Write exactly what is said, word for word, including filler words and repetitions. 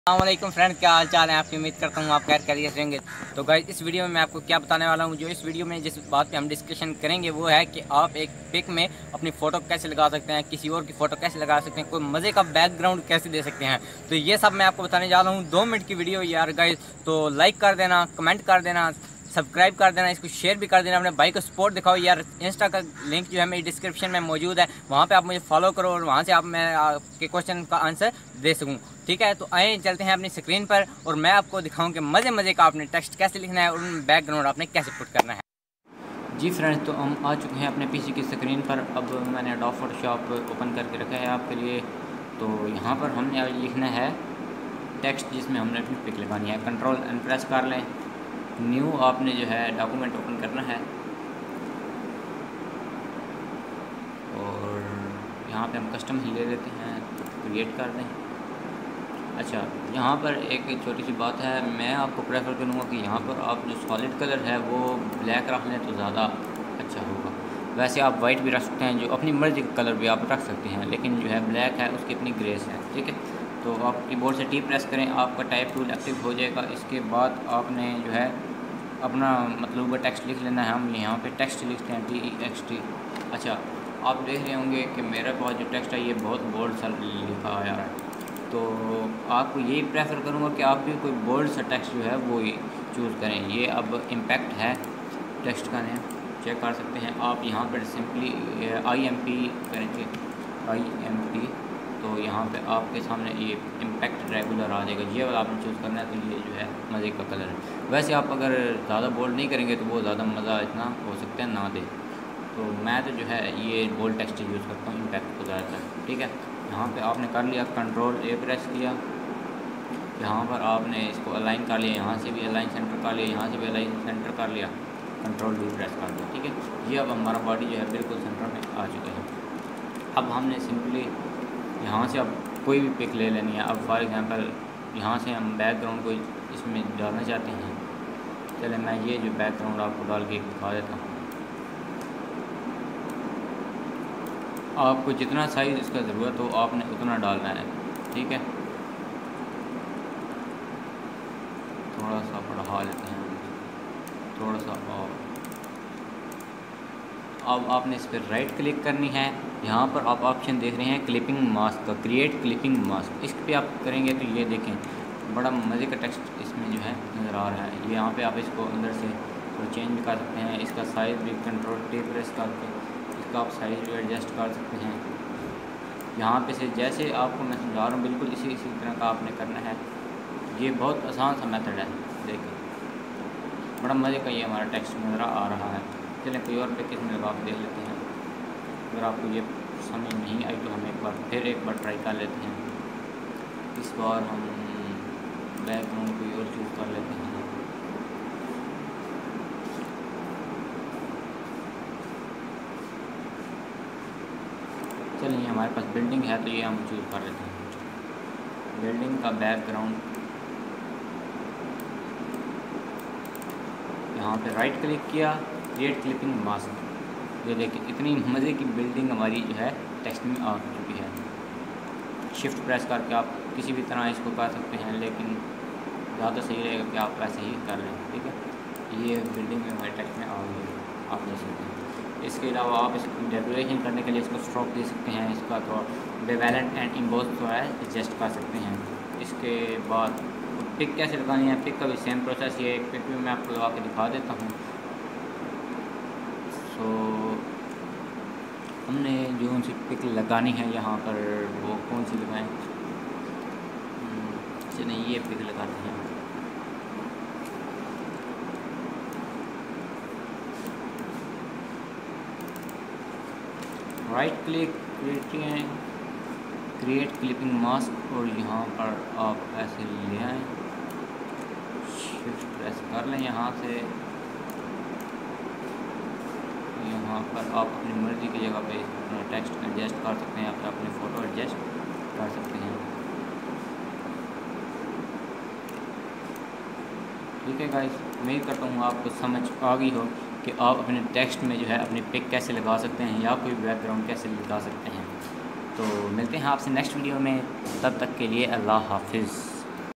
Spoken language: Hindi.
अस्सलामुअलैकुम फ्रेंड, क्या हाल चाल है आपकी। उम्मीद करता हूँ आप खैर खैरियत रहेंगे। तो गाइस इस वीडियो में मैं आपको क्या बताने वाला हूँ, जो इस वीडियो में जिस बात पे हम डिस्कशन करेंगे वो है कि आप एक पिक में अपनी फ़ोटो कैसे लगा सकते हैं, किसी और की फ़ोटो कैसे लगा सकते हैं, कोई मज़े का बैकग्राउंड कैसे दे सकते हैं। तो ये सब मैं आपको बताने जा रहा हूँ। दो मिनट की वीडियो यार गाइस, तो लाइक कर देना, कमेंट कर देना, सब्सक्राइब कर देना, इसको शेयर भी कर देना, अपने भाई को सपोर्ट दिखाओ यार। इंस्टा का लिंक जो है मेरी डिस्क्रिप्शन में मौजूद है, वहाँ पे आप मुझे फॉलो करो और वहाँ से आप मैं आपके क्वेश्चन का आंसर दे सकूँ। ठीक है, तो आए चलते हैं अपनी स्क्रीन पर और मैं आपको दिखाऊं कि मज़े मज़े का आपने टेक्स्ट कैसे लिखना है और उन बैकग्राउंड आपने कैसे पुट करना है। जी फ्रेंड्स, तो हम आ चुके हैं अपने पीसी की स्क्रीन पर। अब मैंने एडोब फोटोशॉप ओपन करके रखा है आपके लिए। तो यहाँ पर हमने लिखना है टेक्स्ट जिसमें हमने अपनी पिक लगानी है। कंट्रोल एन प्रेस कर लें, न्यू आपने जो है डॉक्यूमेंट ओपन करना है और यहाँ पे हम कस्टम ही ले लेते हैं, क्रिएट कर दें। अच्छा, यहाँ पर एक छोटी सी बात है, मैं आपको प्रेफर करूँगा कि यहाँ पर आप जो सॉलिड कलर है वो ब्लैक रख लें तो ज़्यादा अच्छा होगा। वैसे आप वाइट भी रख सकते हैं, जो अपनी मर्ज़ी का कलर भी आप रख सकते हैं, लेकिन जो है ब्लैक है उसकी अपनी ग्रेस है। ठीक है, तो आप कीबोर्ड से टी प्रेस करें, आपका टाइप टूल एक्टिव हो जाएगा। इसके बाद आपने जो है अपना मतलब टेक्स्ट लिख लेना है। हम यहाँ पे टेक्स्ट लिखते हैं, टी ई एक्स टी। अच्छा, आप देख रहे होंगे कि मेरे पास जो टेक्स्ट है ये बहुत बोल्ड सा लिखा आ रहा है, तो आपको यही प्रेफर करूँगा कि आप भी कोई बोल्ड सा टेक्स्ट जो है वो ही चूज़ करें। ये अब इम्पैक्ट है टेक्स्ट का नेम, चेक कर सकते हैं आप। यहाँ पर सिंपली आई एम पी करेंगे, आई एम पी, तो यहाँ पे आपके सामने ये इम्पैक्ट रेगुलर आ जाएगा। ये वाला आपने चूज़ करना है, तो ये जो है मज़े का कलर है। वैसे आप अगर ज़्यादा बोल्ड नहीं करेंगे तो वो ज़्यादा मज़ा इतना हो सकता है ना दे, तो मैं तो जो है ये बोल्ड टेक्स्ट यूज़ करता हूँ इम्पैक्ट को ज़्यादातर। ठीक है, यहाँ पे आपने कर लिया, कंट्रोल ए प्रेस किया, यहाँ पर आपने इसको अलाइन कर लिया, यहाँ से भी अलाइन सेंटर कर लिया, यहाँ से भी अलाइन सेंटर कर लिया, कंट्रोल वी प्रेस कर दिया। ठीक है, ये अब हमारा बॉडी जो है बिल्कुल सेंटर में आ चुका है। अब हमने सिंपली यहाँ से अब कोई भी पिक ले लेनी है। अब फॉर एग्जांपल यहाँ से हम बैकग्राउंड को इसमें डालना चाहते हैं। चले मैं ये जो बैकग्राउंड आपको डाल के दिखा देता हूँ। आपको जितना साइज़ इसका ज़रूरत हो आपने उतना डालना है। ठीक है, थोड़ा सा बढ़ा लेते हैं, थोड़ा सा और। अब आपने इस पर राइट क्लिक करनी है। यहाँ पर आप ऑप्शन देख रहे हैं क्लिपिंग मास्क का, क्रिएट क्लिपिंग मास्क। इस पर आप करेंगे तो ये देखें बड़ा मज़े का टेक्स्ट इसमें जो है नज़र आ रहा है। ये यहाँ पे आप इसको अंदर से थोड़ा चेंज भी कर सकते हैं। इसका साइज़ भी कंट्रोल टी प्रेस करके इसका आप साइज़ भी एडजस्ट कर सकते हैं। यहाँ पे से जैसे आपको मैं समझा रहा हूँ बिल्कुल इसी इसी तरह का आपने करना है। ये बहुत आसान सा मेथड है, देखिए बड़ा मज़े का ये हमारा टेक्स्ट नज़र आ रहा है। चलें कोई और पिक इसमें लगा के देख लेते हैं। अगर आपको ये समझ नहीं आई तो हम एक बार फिर एक बार ट्राई कर लेते हैं। इस बार हम बैकग्राउंड कोई और चूज़ कर लेते हैं। चलिए हमारे पास बिल्डिंग है तो ये हम चूज़ कर लेते हैं। बिल्डिंग का बैकग्राउंड यहाँ पे राइट क्लिक किया, क्रिएट क्लिपिंग मास्क। ये देखिए इतनी मज़े की बिल्डिंग हमारी जो है टेक्स्ट में आ चुकी है। शिफ्ट प्रेस करके आप किसी भी तरह इसको कर सकते हैं, लेकिन ज़्यादा सही रहेगा कि आप ऐसे ही कर लें। ठीक है, ये बिल्डिंग में हमारे टेक्स्ट में आ गई है, आप देख सकते हैं। इसके अलावा आप इसको डेकोरेशन करने के लिए इसको स्ट्रोक दे सकते हैं, इसका तो बेवेलेंट एंड इम्बोस जो है एडजस्ट कर सकते हैं। इसके बाद पिक कैसे लगानी है, पिक का भी सेम प्रोसेस ये एक पिक भी मैं आपको लगा के दिखा देता हूँ। सो हमने जो सी पिक लगानी है यहाँ पर वो कौन सी लगाएं, चलिए ये पिक लगाते हैं। Right click create create clipping mask और यहाँ पर आप ऐसे ले आएँ, शिफ्ट प्रेस कर लें यहाँ से। यहाँ पर आप अपनी मर्ज़ी की जगह पे अपना टेक्स्ट एडजस्ट कर सकते हैं, आप अपनी फ़ोटो एडजस्ट कर सकते हैं। ठीक है गाइस, उम्मीद करता हूँ आपको समझ आ गई हो कि आप अपने टेक्स्ट में जो है अपनी पिक कैसे लगा सकते हैं या कोई बैकग्राउंड कैसे लगा सकते हैं। तो मिलते हैं आपसे नेक्स्ट वीडियो में, तब तक के लिए अल्लाह हाफिज़।